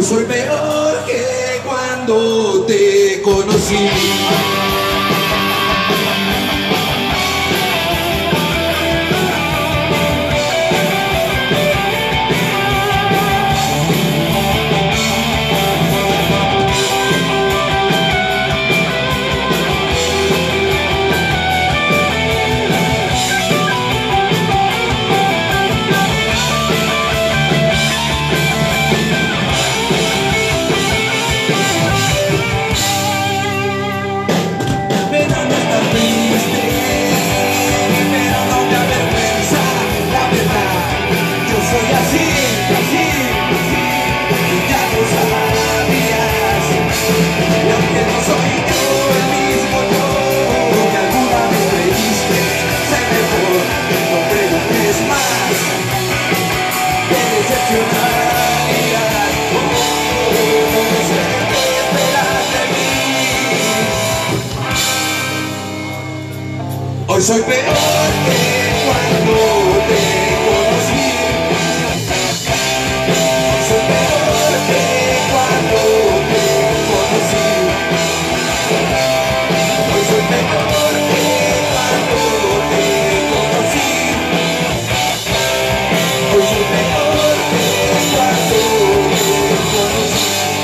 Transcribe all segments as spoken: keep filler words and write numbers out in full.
soy peor que cuando te conocí. Hoy soy peor que cuando te conocí. Hoy soy peor que cuando te conocí. Hoy soy peor que cuando te conocí. Hoy soy peor que cuando te conocí.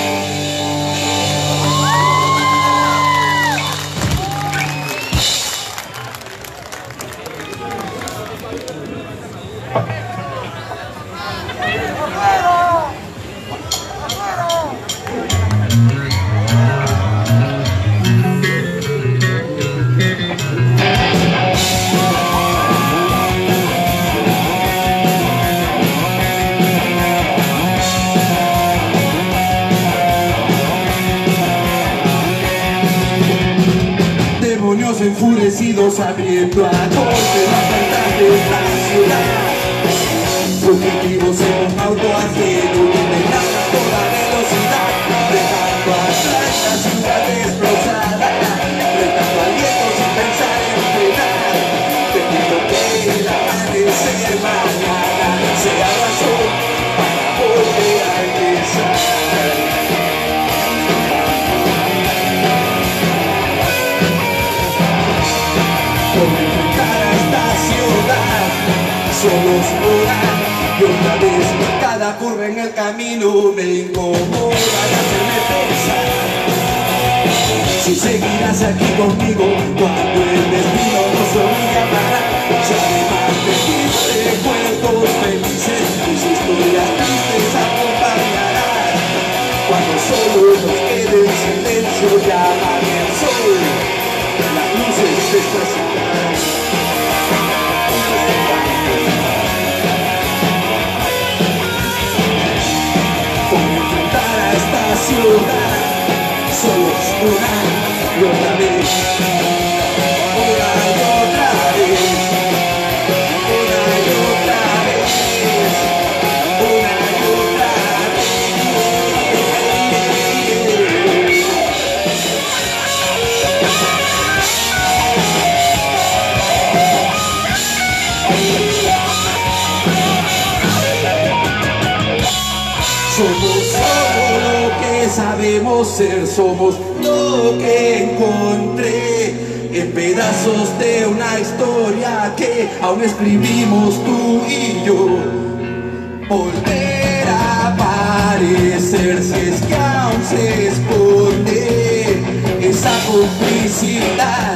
Demonios enfurecidos abriendo a golpe la puerta de esta ciudad. Fugitivos en un auto ajeno que pegan a toda velocidad, dejando atrás la ciudad destrozada, retando al viento sin pensar en frenar, teniendo que el amanecer mañana sea razón para volver a empezar. Solos orar y otra vez cada curva en el camino me incomoda y hacerme pensar si seguirás aquí conmigo cuando el destino nos obliga a parar. Ya además de mis recuerdos felices, mis historias tristes acompañarán cuando solo nos quede el silencio y apague el sol, las luces de esta ciudad. Ciudad, solo una y otra vez, una y otra vez, una y otra vez, una y otra Somos solo lo que sabemos ser, somos lo que encontré en pedazos de una historia que aún escribimos tú y yo. Volver a aparecer si es que aún se esconde esa complicidad